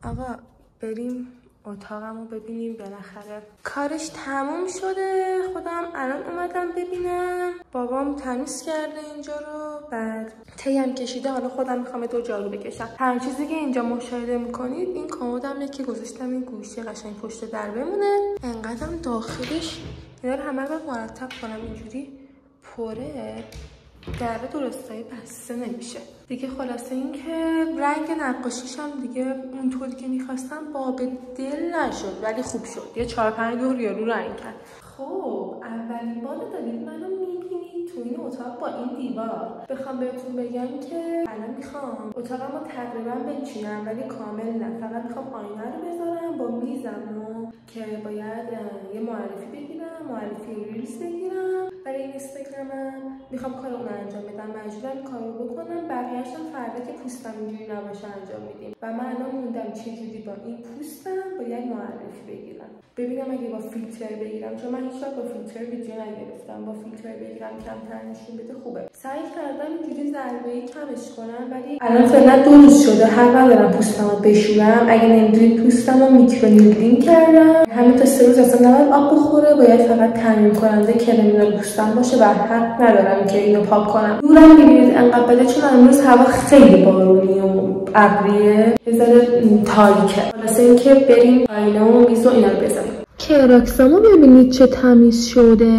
آقا بریم اتاقمو ببینیم، بالاخره کارش تموم شده. خودم الان اومدم ببینم. بابام تمیز کرده اینجا رو، بعد تیم کشیده. حالا خودم میخوام دور جارو بکشم. هر چیزی که اینجا مشاهده میکنید این کمدمه که گذاشتم این گوشه قشنگ پشت در بمونه. انقدرم داخلش اینا رو همه رو مرتب کنم. اینجوری پره در درستایی بسته نمیشه دیگه. خلاصه این که رنگ نقاشیش هم دیگه اونطوری که میخواستم باب دل نشد، ولی خوب شد. یه 4-5 دور یارو رنگ کرد. خب اولین بار دارید منو میبینید تو این اتاق با این دیوار. بخوام بهتون بگم که الان میخوام اتاقمو تقریبا بچینم، ولی کامل نه. فقط میخوام آینه رو بذارم با میزمو که باید یه معرفی بگیرم، معرفی ریلز بگیرم برای این اینستاگرامم. میخوام کار اون انجام بدم، مجبورم کارو بکنم. بقیه‌اش هم فردا که پوستم اینجوری نباشه انجام میدیم. و من الان موندم چجوری با این پوستم باید معرفی بگیرم. ببینم اگه با فیلتر بگیرم، چون من هیچ وقت با فیلتر ویدیو نگرفتم. با فیلتر بگیرم کمتر نشون بده خوبه. سعی کردم اینجوری ضربه‌ای کمش کنم، ولی الان فعلا 2 روز شده حق ندارم پوستمو بشورم. اگه نمیدونید پوستمو میکرونیدینگ کردم. همین تا 3 روز اصلا نباید آب بخوره، باید فقط تمرین کننده کرمینال پوستم باشه و حق ندارم که اینو پاک کنم. دورم میبینید انقدر بده، چون امروز هوا خیلی بارونی و ابریه، یه ذره تاریکه. خلاصه اینکه بریم آینه و میز و اینا رو بزنیم. کراکسامو ببینید چه تمیز شده.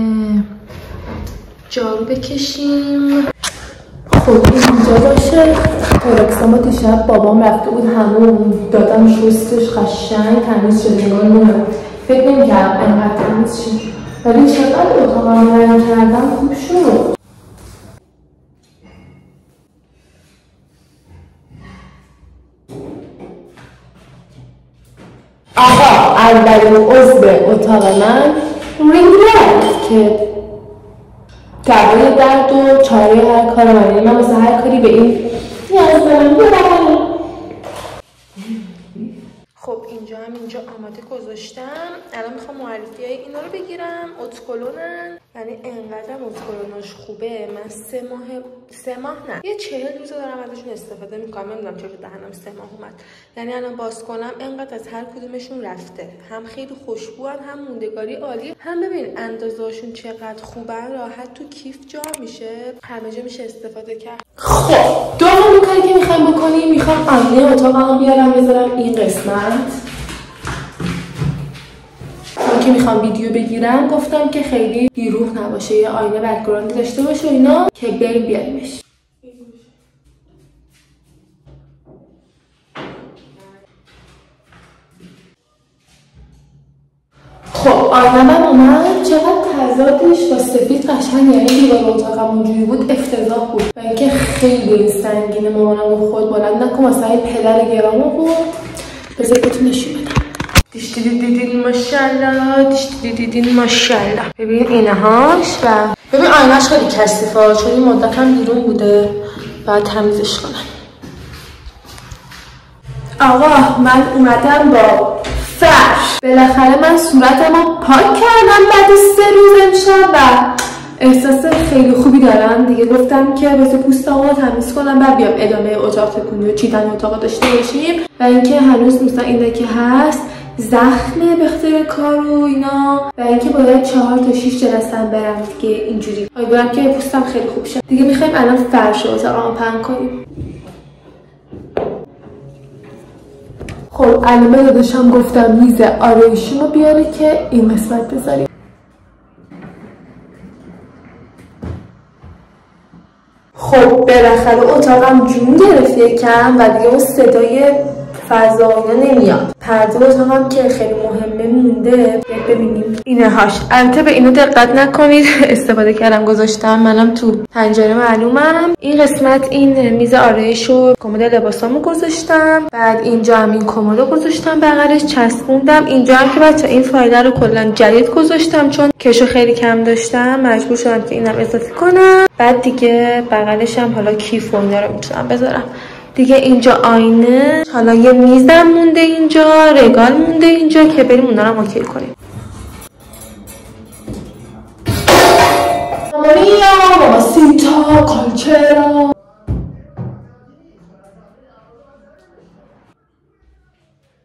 جارو بکشیم. خب اینجا باشه. کراکسامو دیشب بابام رفته بود همون، دادم شستش قشنگ تمیز شد. نگاه نمیم فکر نمی‌کردم انقدر تمیز شد، ولی چقدر اتاقم رنگ کردم خوب شد. آقا اولین عضو اتاق من رینگ لایت که دوای درد و چاره هر کار من. من واسه هر کاری به این نیاز دارم. خب اینجا آماده گذاشتم. الان میخوام معرفی های اینا رو بگیرم. اتکلونن، یعنی انقدر اتکلوناش خوبه. من 3 ماه نه، یه 40 روز دارم ازشون استفاده میکنم. نمیدونم چرا دهنم 3 ماه اومد. یعنی الان باز کنم انقدر از هر کدومشون رفته. هم خیلی خوشبوان، هم موندگاری عالی، هم ببین اندازه‌هاشون چقدر خوبن. راحت تو کیف جا میشه، همه جا میشه استفاده کرد. خب دومین کاری که میخوام بکنیم، میخوام آینه اتاقمو بیارم بذارم این قسمت. چون که میخوام ویدیو بگیرم گفتم که خیلی بیروح نباشه، یه آینه بک‌گراندی داشته باشه اینا که بریم بیاریمش. خب آینه من اومد. چقدر تضادش با سفید قشنگ، یعنی دیوار اتاقم اونجوری بود افتضاح بود. و اینکه خیلی سنگینه. مامانم خود بلند نکن واسه این پدر گرامو بود. بذار بهتون نشون بدم. دیشتی دیدین ماشاءالله، دیشتی دیدین ماشاءالله. ببین اینهاش و ببین آینه‌اش خیلی کثیفه، چون این مدت هم بیرون بوده. بعد تمیزش کنم. آقا من اومدم با فرش. بالاخره من صورتمو پاک کردم بعد 3 روز امشب و احساس خیلی خوبی دارم دیگه. گفتم که واسه پوستمو تمیز کنم بعد بیام ادامه اتاق تکونی و چیدن اتاق داشته باشیم. و اینکه هنوز مثلا این که هست زخمه به خاطر کار و اینا. و اینکه باید 4 تا 6 جلسه برم دیگه. اینجوری امیدوارم که پوستم خیلی خوب شه. دیگه میخوایم الان فرش اتاقمو پهن کنیم. خب علمه داداشم گفتم میز آرایشیمو بیاره که این قسمت بذاریم. خب بالاخره اتاقم جون گرفت یکم و دیگه اون صدای فضا نمیاد. پرده اتاقم که خیلی مهمه مونده. ببینیم اینهاش. البته به اینو دقت نکنید. استفاده کردم گذاشتم. منم تو پنجره معلومم. این قسمت این میز آرایش و کمد لباسامو گذاشتم. بعد اینجا هم این کمدو گذاشتم بغلش چسبوندم. اینجا هم که بچا این فایل رو کلا جدید گذاشتم چون کشو خیلی کم داشتم. مجبور شدم که اینم اضافه کنم. بعد دیگه بغلش هم حالا کیف و اینا رو میتونم بذارم. دیگه اینجا آینه، حالا یه میزم مونده اینجا، رگال مونده اینجا که بریم اونا رو اوکی کنیم. ماما میا، ماما سیتا، کالچرا.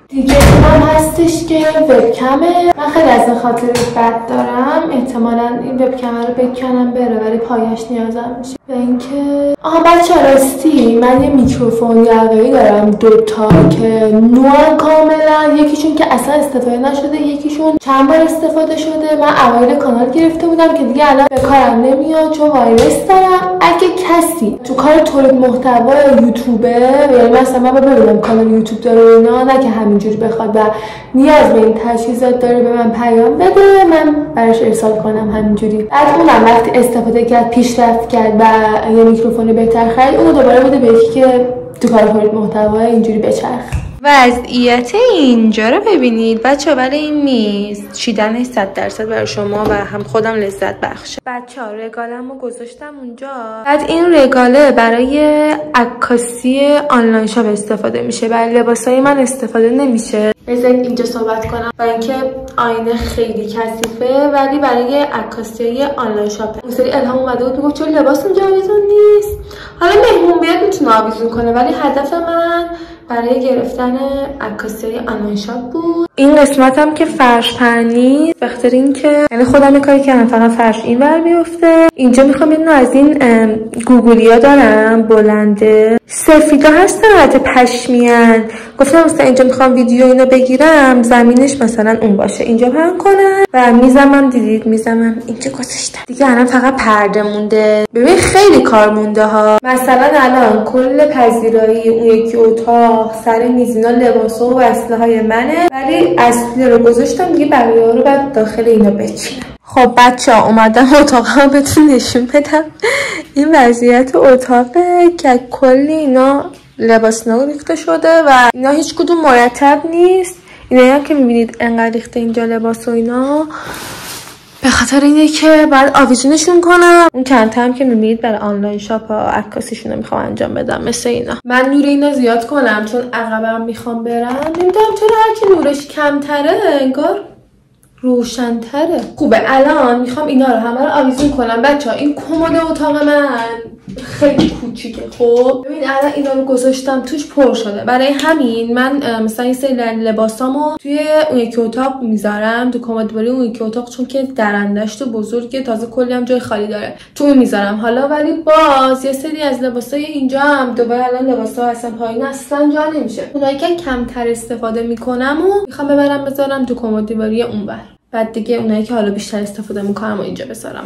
دیگه اینم هستش که وبکمه. من خیلی از این خاطر بد دارم، احتمالا این وبکم رو بکنم بره ولی پایش نیازم میشه. و اینکه بچه راستی من یه میکروفون یقه‌ای دارم دوتا که نوع کاملا، یکیشون که اصلا استفاده نشده، یکیشون چند بار استفاده شده. من اوایل کانال گرفته بودم که دیگه الان به کارم نمیاد چون وایرس دارم. اگه کسی تو کار تولید محتوا یوتیوبه، یعنی مثلا من ببینم کانال یوتیوب داره اینا، نه که همینجوری بخواد و نیاز به این تجهیزات داره به من پیام بده من براش ارسال کنم همینجوری. بعد اونم وقتی استفاده کرد پیشرفت کرد و یه میکروفون بهتر خرید، اونو دوباره بده به یکی که تو کار تولید محتوا اینجوری بچرخ. وضعیت اینجا رو ببینید بچه ها. برای این میز چیدنش 100% برای شما و هم خودم لذت بخشه. بچه ها رگالم رو گذاشتم اونجا. بعد این رگاله برای عکاسی آنلاین شاپ استفاده میشه، برای لباسای من استفاده نمیشه. بذارید اینجا صحبت کنم. و اینکه آینه خیلی کثیفه ولی برای عکاسی آنلاین شاپ. اون سری الهام اومده بود میگفت چون لباس اینجا آویزون نیست. حالا مهمون بیاد میتونه آویزون کنه ولی هدف من برای گرفتن عکاسی آنلاین شاپ بود. این قسمت هم که فرش پرنی بخاطر اینکه یعنی خودم یه کاری کردم فقط فرش این ور بیفته. اینجا میخوام یه از این گوگلیا دارم بلنده سفیدا هستن البته پشمیان. گفتم مثلا اینجا میخوام ویدیو اینو بگیرم زمینش مثلا اون باشه، اینجا پهن کنم و میزمم. دیدید میزمم اینجا گذاشتم دیگه. الان فقط پرده مونده. ببین خیلی کار مونده ها. مثلا الان کل پذیرایی اون یکی اتاق سر میز اینا لباسا و وسیله های منه ولی اصلی رو گذاشتم دیگه، بقیه رو بعد داخل اینا بچینم. خب بچه ها اومدم اتاقم بهتون نشون بدم. این وضعیت اتاقه که کلی اینا لباس ریخته شده و اینا هیچ کدوم مرتب نیست. اینا هم که میبینید انقدر ریخته اینجا لباس و اینا به خاطر اینه که بعد آویزونشون کنم. اون کانتر هم که میبینید برای آنلاین شاپ ها عکاسیشون رو میخوام انجام بدم مثل اینا. من نور اینا زیاد کنم چون عقبم میخوام برم. نمیدونم چرا هرچی نورش کمتره انگار روشن‌تره. خوبه الان میخوام اینا رو همه رو آویزون کنم. بچه‌ها این کمد اتاق من خیلی کوچیکه. خب ببین الان اینا رو گذاشتم توش پر شده. برای همین من مثلا این سری لباسامو توی اون یکی اتاق میذارم، تو کمدواری اون یکی اتاق چون که درندش تو بزرگه، تازه کلی هم جای خالی داره تو اون میذارم. حالا ولی باز یه سری از لباسای اینجا هم دوباره الان لباسا اصلا پایین اصلا جا نمیشه. اونایی که کمتر استفاده میکنم و میخوام ببرم بذارم تو کمدواری اونور. بعد دیگه اونایی که حالا بیشتر استفاده میکنم و اینجا بذارم.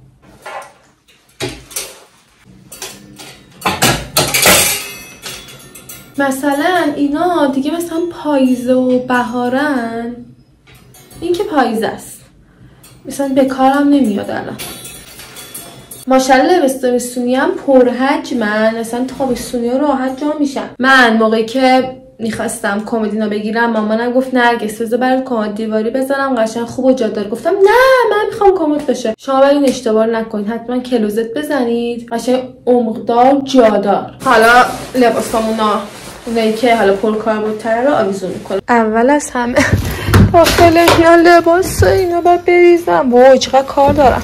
مثلا اینا دیگه مثلا پاییزه و بهارن، این که پاییزه است مثلا به کارم نمیاد الان. ماشاءالله لباس هم پرحجمن، مثلا تابستونی ها راحت جا میشن. من موقعی که میخواستم کمدینا بگیرم مامانم گفت نرگس بذار برات کمد دیواری بذارم قشنگ خوب و جادار. گفتم نه من میخوام کمد بشه. شما این اشتباه نکنید، حتما کلوزت بزنید قشنگ عمقدار جادار. حالا لباسامونا اونایی که حالا پر کاربردتره رو آویزون میکنم. اول از همه داخل اینا لباس اینا باید بریزم. وای چقدر کار دارم.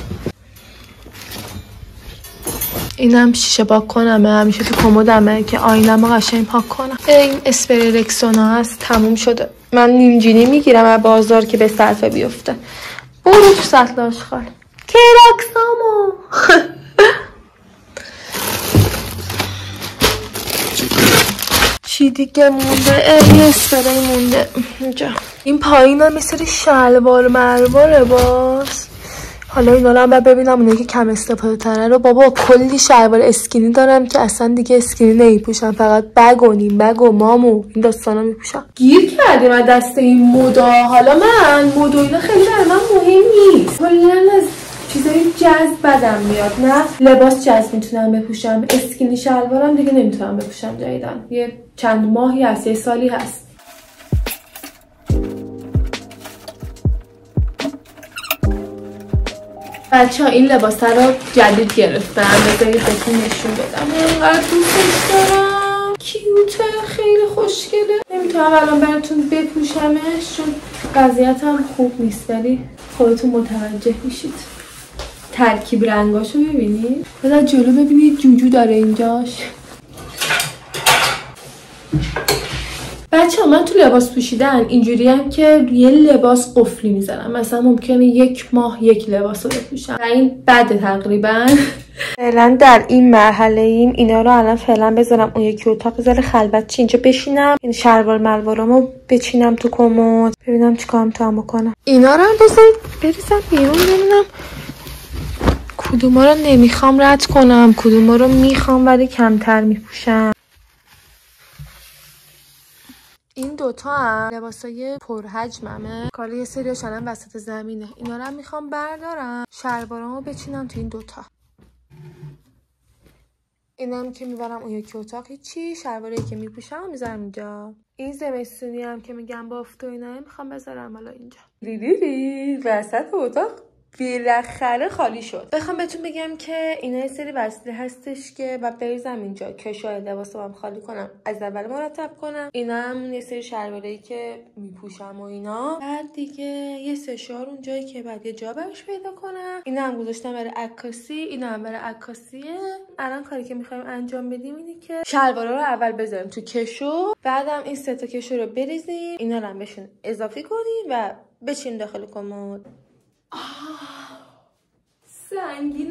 اینم شیشه پاک کنمه، همیشه تو کمدمه که آینه‌مو قشنگ پاک کنم. این اسپری رکسونا هست تموم شده. من نیمجینی میگیرم از بازار که به صرفه بیفته. برو تو سطل آشغال کراکسامو. چی دیگه مونده؟ این اسپری مونده اینجا. این پایین هم مثل شلوار مرواره باز. حالا اینا رو هم ببینم اونایی که کم استفاده تره رو. بابا کلی شلوار اسکینی دارم که اصلا دیگه اسکینی نمیپوشم، فقط بگ و نیم بگ و مامو این داستانا میپوشم. گیر کردیم از دست این مودا. حالا من مودا اینا خیلی برای من مهم نیست. کلا از چیزای جذب بدم میاد. نه لباس جذب میتونم بپوشم، اسکینی شلوارم دیگه نمیتونم بپوشم جدیدن. یه چند ماهی هست، یه سالی هست. بچه ها این لباس رو جدید گرفتم، بذارید بهتون نشون بدم. اینقدر دوستش دارم، کیوته، خیلی خوشگله. نمیتونم الان براتون بپوشمش چون وضعیتم خوب نیست ولی خودتون متوجه میشید. ترکیب رنگاشو ببینید. بذار جلو ببینید جوجو داره اینجاش. بچه‌ها من تو لباس پوشیدن اینجوریم که یه لباس قفلی میزنم، مثلا ممکنه 1 ماه 1 لباس رو بپوشم و این بده تقریبا. فعلا در این مرحله ایم. اینا رو الان فعلا بذارم اون یکی اتاق بذاره خلوت چی اینجا بشینم، این شلوار ملوارامو بچینم تو کمد، ببینم چیکارم تو هم بکنم. اینا رو هم بریزم بیرون ببینم کدوما رو نمیخوام رد کنم، کدوما رو میخوام ولی کمتر میپوشم. این دوتا هم لباسای پرحجممه، کالا یه سریاش الان وسط زمینه. اینا رو هم میخوام بردارم، شلوارامو بچینم تو این دوتا. اینم که میبرم اون یکی اتاق هیچی، شلواری که میپوشم و میذارم اینجا. این زمستونی هم که میگم بافت و اینا میخوام بذارم حالا اینجا. ریریری وسط اتاق بالاخره خالی شد. بخوام بهتون بگم که اینا یه سری وسیله هستش که بعد بریزم اینجا کشای لباسو هم خالی کنم، از اول مرتب کنم. اینا هم یه سری شلواری که میپوشم و اینا. بعد دیگه یه سشوار اونجایی که بعد یه جا براش پیدا کنم. اینا هم گذاشتم برای عکاسی، اینا هم برای عکاسیه. الان کاری که میخوایم انجام بدیم اینه که شلوارا رو اول بذاریم تو کشو، بعدم این 3 تا کشو رو بریزیم، اینا رو هم بهشون اضافه کنیم و بچین داخل کمد. سنگینه.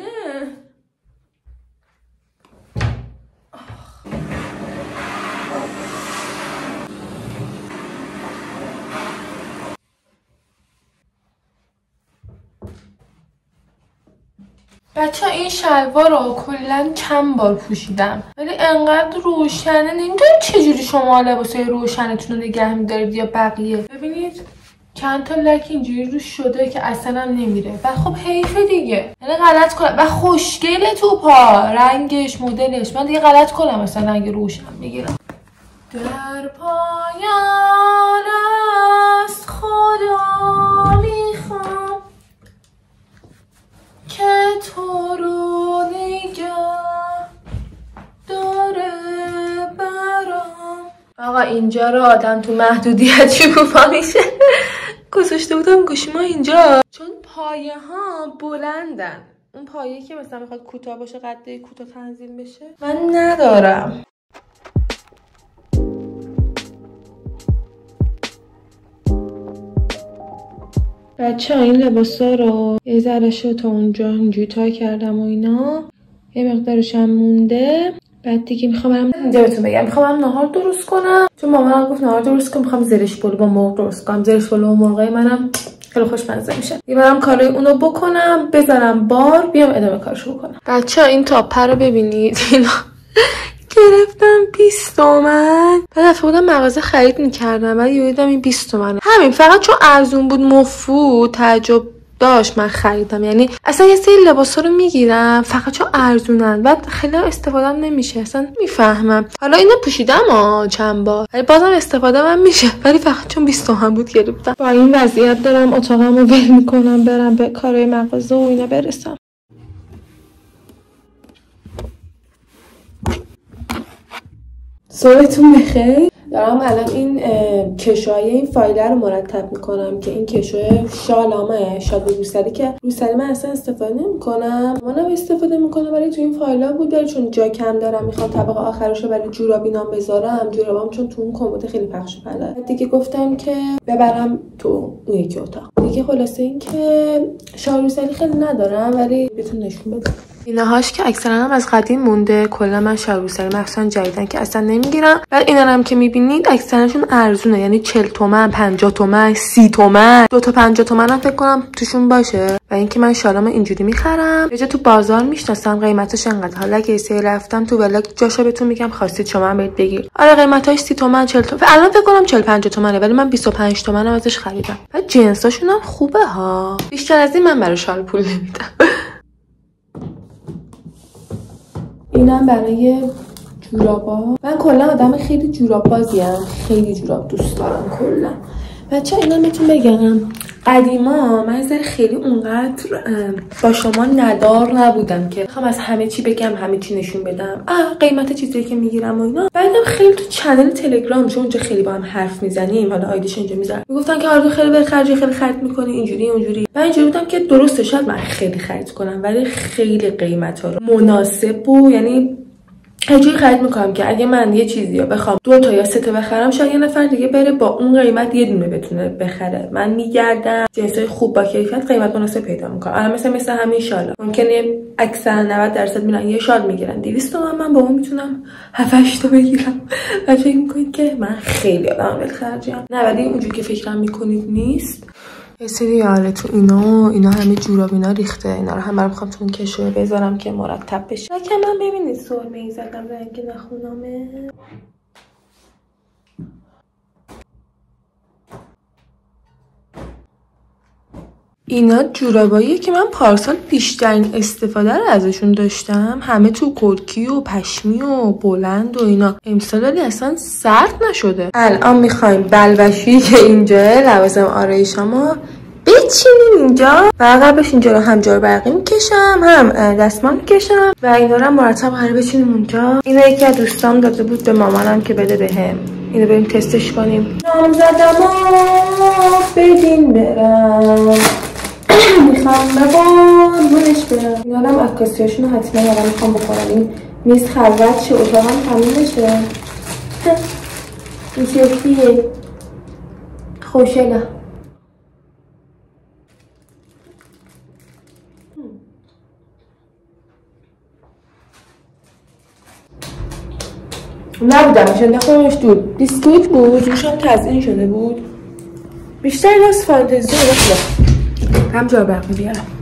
بچه این شلوار رو کلا چند بار پوشیدم ولی انقدر روشنه، نمیدونم چجوری شما لباسای روشنتون رو نگه میدارید یا بقیه. ببینید چند تا لک اینجوری روش شده که اصلا هم نمیره و خب حیفه دیگه، یعنی غلط کنم و خوشگله تو پا، رنگش مدلش، من دیگه غلط کنم مثلا رنگ روشن بگیرم. در پایان از خدا میخوام که تو رو نگه داره برام. آقا اینجا رو آدم تو محدودیت شکوفا میشه. گذاشته بودم گوشیما اینجا چون پایه ها بلندن. اون پایه که مثلا میخواد کوتاه باشه قد کوتاه تنظیم بشه من ندارم. بچه این لباسا رو یه ذره شو تا اونجا اینجوری تا کردم و اینا، یه مقدارش هم مونده. بعد دیگه میخوام برم اینجا بهتون بگم میخوام نهار درست کنم چون مامانم گفت نهار درست کنم. میخوام زرش پلو با مرغ درست کنم. زرش پلو و مرغای منم خیلی خوشمزه میشه. یه برم کارای اونو بکنم بذارم بار بیام ادامه کارشو بکنم. بچه‌ها این تاپ رو ببینید. اینا گرفتم 20 تومن. بعد رفته بودم مغازه خرید میکردم ولی دیدم این 20 تومنه. همین فقط چون ارزون بود مفو تعجب داشت من خریدم. یعنی اصلا یه سری لباسا رو میگیرم فقط چون ارزونن بعد خیلی استفادهم نمیشه، اصلا میفهمم. حالا اینو پوشیدم چند بار ولی بازم استفاده من میشه ولی فقط چون 20 تومن بود گرفتم. با این وضعیت دارم اتاقمو ول میکنم برم به کارهای مغازه و اینا برسم. صبحتون بخیر. دارم الان این کشوهای این فایل رو مرتب میکنم که این کشوی شالامه شاد روسری که روسری من اصلا استفاده نمیکنم، منم استفاده میکنم ولی تو این فایل ها بود چون جا کم دارم میخوام طبقه آخرشو برای جورابینام بذارم. جورابام چون تو اون کمد خیلی پخش و پلا دیگه گفتم که ببرم تو اون یکی اتاق دیگه. خلاصه این که شال روسری خیلی ندارم ولی بهتون نشون بدم. اینهاش که اکثرا هم از قدیم مونده. کلا من شال روسری مخصوصا جدیدن که اصلا نمیگیرم. بعد اینا هم که میبینید اکثرشون ارزونه، یعنی 40 تومن 50 تومن 30 تومن 2 تا 50 تومن هم فکر کنم توشون باشه. و اینکه من شالامو اینجوری میخرم یه جا تو بازار میشناسم قیمتش انقدر. حالا اگه سه رفتم تو ولاگ جاشو بهتون میگم خواستید شما هم برید بگیر. آره قیمتاش 30 تومن 40 تومن الان فکر کنم 40 50 تومنه ولی من 25 تومن ازش خریدم. بعد جنساشون هم خوبه ها. بیشتر از این من برای شال پول نمیدم. اینم برای جورابا. من کلا آدم خیلی جوراب بازیم، خیلی جوراب دوست دارم کلا. بچه اینا بهتون بگم قدیما من زیر خیلی اونقدر با شما ندار نبودم که بخوام از همه چی بگم همه چی نشون بدم قیمت چیزایی که میگیرم و اینا. بعدم خیلی تو چنل تلگرام چون اونجا خیلی با هم حرف میزنیم، حالا آیدیش اینجا میذارم، میگفتن که آره خیلی خیلی خرید میکنی اینجوری اونجوری. من اینجوری بودم که درسته شاید من خیلی خرید کنم ولی خیلی قیمتا رو مناسب و یعنی اینجوری خرید میکنم که اگه من یه چیزی رو بخوام 2 تا یا 3 تا بخرم، شاید یه نفر دیگه بره با اون قیمت یه دونه بتونه بخره. من میگردم جنسای خوب با کیفیت قیمت مناسب پیدا میکنم. الان مثلا همین شالا ممکنه اکثر 90% میرن یه شال میگیرن 200 تومن، من با اون میتونم 7-8 تا بگیرم. و فکر میکنید که من خیلی آدم ولخرجم؟ نه، ولی اونجوری که فکرم میکنید نیست. یه سری یاره تو اینا همه جورابینا ریخته. اینا رو همه رو میخوام تو اون کشوه بذارم که مرتب بشه. که من ببینید سرمه‌ای زدم رنگ نخونامه. اینا جوراباییه که من پارسال بیشترین استفاده رو ازشون داشتم. همه تو کرکی و پشمی و بلند و اینا. امسال ولی اصلا سرد نشده. الان میخوایم بلبشویی که اینجا لوازم آرایشامو بچینیم اینجا و قبلش اینجا رو هم جار برقی میکشم هم دستمال میکشم و اینا رو مرتب قرار بچینیم اونجا. اینو یکی از دوستام داده بود به مامانم که بده بهم. اینو بریم تستش کنیم. نام زدم بدین برم، میخوام بقربونش برم. اینا هم عکاسیاشون رو حتما یادم میخوام بکنم. این میز خلوت شه، اتاقم تموم بشه. این شکلیه خوشگله. نبودم میشه نخورمش دود. بیسکویت بود روشم تزیین شده بود. بیشتر از فانتزی. هم جا برقی بیارم.